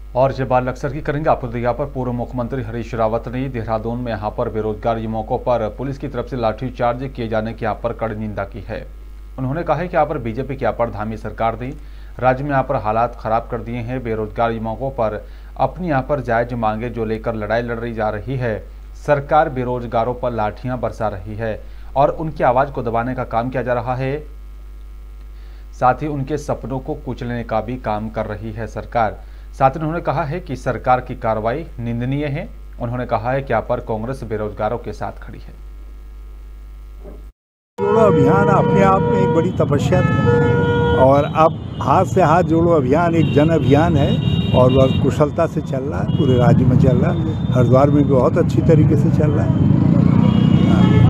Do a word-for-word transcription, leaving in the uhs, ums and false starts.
और जब बात अक्सर की करेंगे आपको यहाँ पर पूर्व मुख्यमंत्री हरीश रावत ने देहरादून में यहाँ पर बेरोजगार युवकों पर पुलिस की तरफ से लाठीचार्ज किए जाने की यहाँ पर कड़ी निंदा की है। उन्होंने कहा है कि यहाँ पर बीजेपी की यहाँ पर धामी सरकार ने राज्य में यहाँ पर हालात खराब कर दिए हैं। बेरोजगार युवकों पर अपनी यहाँ पर जायज मांगे जो लेकर लड़ाई लड़ रही जा रही है। सरकार बेरोजगारों पर लाठियां बरसा रही है और उनकी आवाज को दबाने का काम किया जा रहा है, साथ ही उनके सपनों को कुचलने का भी काम कर रही है सरकार। साथ ही उन्होंने कहा है कि सरकार की कार्रवाई निंदनीय है। उन्होंने कहा है कि यहाँ पर कांग्रेस बेरोजगारों के साथ खड़ी है। जोड़ो अभियान अपने आप में एक बड़ी तपस्या थी और अब हाथ से हाथ जोड़ो अभियान एक जन अभियान है और वह कुशलता से चल रहा है, पूरे राज्य में चल रहा है। हरिद्वार में भी बहुत अच्छी तरीके से चल रहा है।